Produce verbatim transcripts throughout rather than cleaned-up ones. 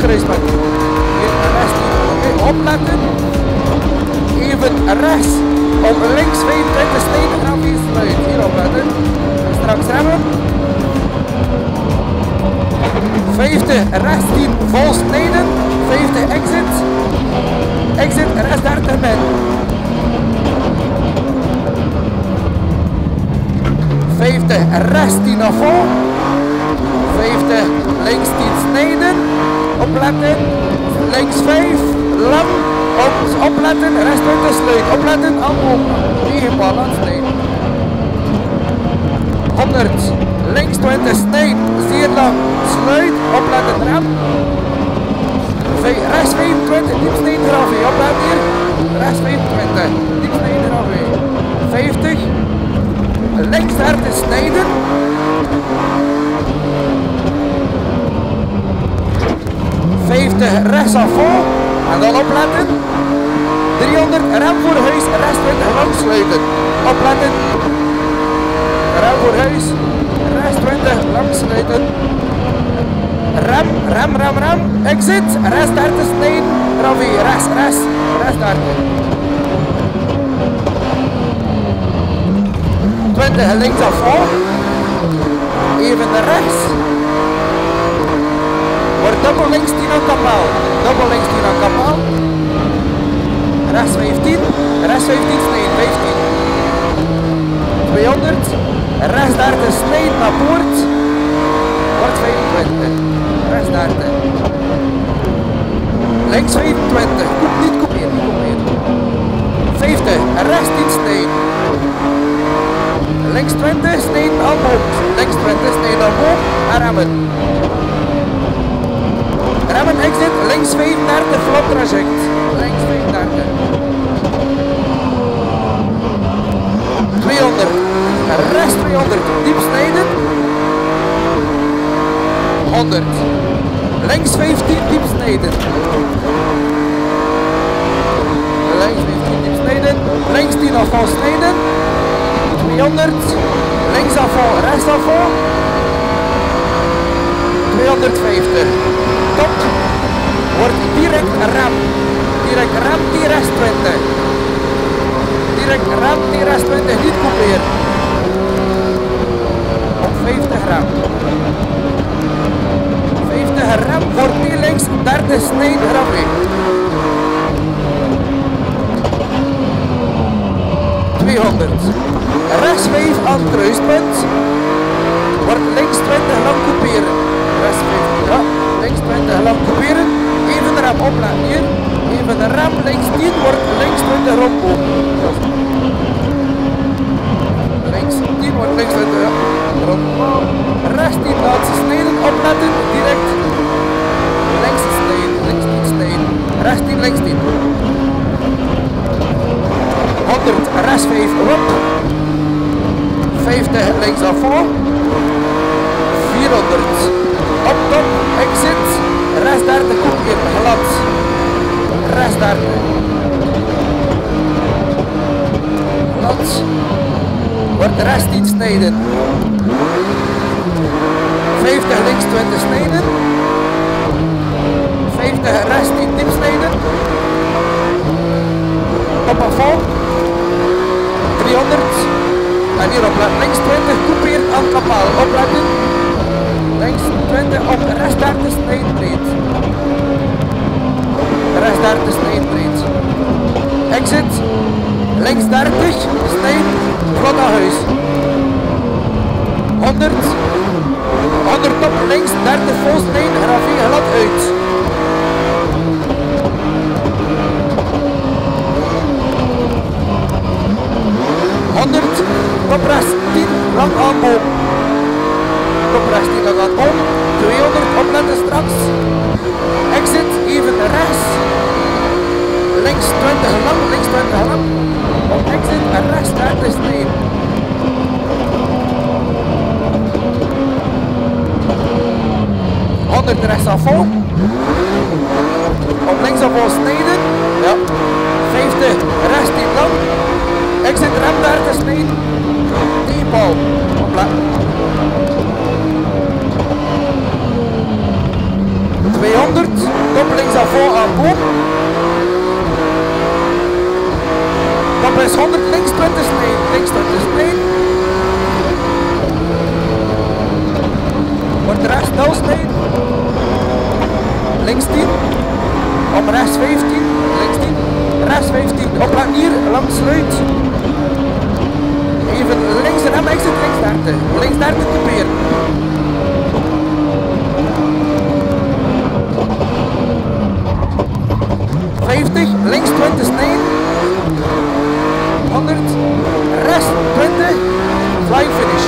kruispunt. Hier rechts tien, oké, opletten. Even rechts, op links vijfentwintig snijden, en weer sluit. Hier opletten. Straks remmen. vijftig, rechts tien, vol snijden. vijftig, exit. Exit, rechts dertig min. vijftig, rechts tien naar vol. vijftig, links tien snijden. Opletten. Links vijf, lang. Op, opletten, rechts twintig sluit. Opletten, allemaal negen bal aan snijden. honderd, links twintig snijden. Zeer lang, sluit. Opletten, rem. Rechts vijfentwintig, diep snijden eraf. Opletten hier. Rechts vijfentwintig, diep snijden eraf. vijftig. Links dertig snijden. vijftig rechts af vol. En dan opletten. driehonderd rem voor huis. Rechts twintig lang sluiten. Opletten. Rem voor huis. Rechts twintig lang sluiten. Rem, rem, rem, rem. Exit. Rechts dertig snijden. Ravi. Rechts, rechts. Rechts dertig. twintig links af vol. Even naar rechts. Wordt dubbel links tien aan kapaal. Dubbel links tien aan kapaal. Rechts vijftien. Rechts vijftien snijden. vijftien. tweehonderd. Rechts dertig snijden naar poort. Wordt vijfentwintig. Rechts dertig. Links vijfentwintig. Koep niet kopiëren. vijftig. Rechts tien snijden. Links twintig, snijden aan boom. Links twintig, snijden aan boom. En remmen. Remmen, exit. Links vijfendertig, vlot traject. Links vijfendertig. tweehonderd. Rechts tweehonderd. Diep snijden. honderd. Links vijftien, diep snijden. Links vijftien, diep snijden. Links tien afval snijden. tweehonderd, links afval, rechts afval, tweehonderdvijftig, top, wordt direct rem, direct rem, T rechts twintig, direct rem, T rechts twintig, niet couperen, op vijftig rem, vijftig rem, wordt T links, dertig snijden, rem tweehonderd. Rechts vijf aan het kruispunt. Wordt links twintig lang couperen. Rechts vijf. Ja, links twintig lang couperen. Even de rem opletten hier. Even de rem. Links tien wordt links twintig rondbomen. Links tien wordt links twintig ja, rondbomen. Rechts tien laatste snijden. Opletten. Direct. Links snijden. Links tien snijden. Rechts tien, links tien. honderd, rechts vijf, op. vijftig, links af vol. vierhonderd, op top, exit. Rechts dertig, koep in, glad. Rechts dertig. Glad. Wordt rechts tien snijden. vijftig, links twintig snijden. vijftig, rechts tien, diep snijden. Op af vol. driehonderd. En hier opletten. Links twintig, coupeert aan het kapaal. Opletten. Links twintig op rechts dertig snijden breed. Rechts dertig snijden breed. Exit. Links dertig, snijden. Vlot naar huis. honderd. honderd op links, dertig vol snijden. Ravie glad uit. honderd, top rechts tien, lang aanboom. Top rechts tien, lang aanboom. tweehonderd, opletten straks. Exit, even rechts. Links twintig lang, links twintig lang. Op exit en rechts dertig snijden. honderd rechts afval. Op links afval snijden. Ja. vijftig, rechts tien lang. Exit rem dertig snijden. tien bal. Opletten. tweehonderd. is honderd, links twintig snijden, links twintig snijden. Wordt de rest nul snijden. Links tien. Om rechts vijftien, links tien. Rechts vijftien. Oplet hier, langs sluit. Even links en exit, links dertig. Links dertig couperen. vijftig, links twintig snijden. honderd, rest twintig, flying finish.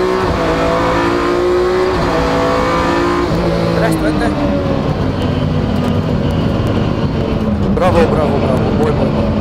Rest twintig. Bravo, bravo, bravo, mooi, mooi, mooi.